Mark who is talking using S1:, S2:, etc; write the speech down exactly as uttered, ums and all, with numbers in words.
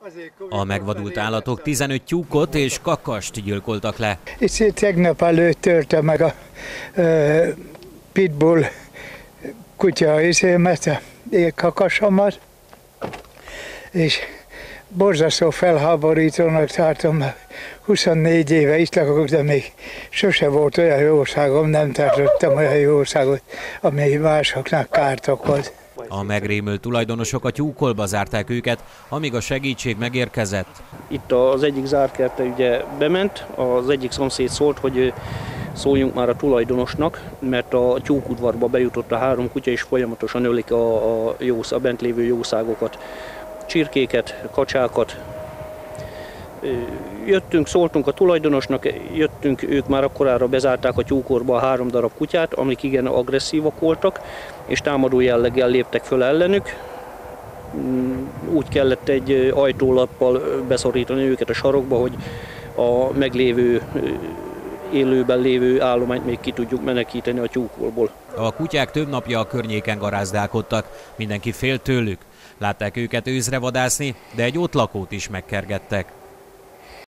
S1: A megvadult állatok tizenöt tyúkot és kakast gyilkoltak le.
S2: És tegnap előtt törte meg a uh, pitbull kutya izémet, a kakasomat, és borzasztó felháborítónak tartom. huszonnégy éve itt lakok, de még sose volt olyan jó országom, nem tartottam olyan jó országot, amely másoknak kárt okoz.
S1: A megrémült tulajdonosok a tyúkolba zárták őket, amíg a segítség megérkezett.
S3: Itt az egyik zárkerte ugye bement, az egyik szomszéd szólt, hogy szóljunk már a tulajdonosnak, mert a tyúkudvarba bejutott a három kutya, és folyamatosan ölik a, a, jósz, a bent lévő jószágokat, csirkéket, kacsákat. Jöttünk, szóltunk a tulajdonosnak, jöttünk, ők már akkorára bezárták a tyúkorba a három darab kutyát, amik igen agresszívak voltak, és támadó jelleggel léptek föl ellenük. Úgy kellett egy ajtólappal beszorítani őket a sarokba, hogy a meglévő, élőben lévő állományt még ki tudjuk menekíteni a tyúkolból.
S1: A kutyák több napja a környéken garázdálkodtak, mindenki félt tőlük. Látták őket őszre vadászni, de egy ott lakót is megkergettek.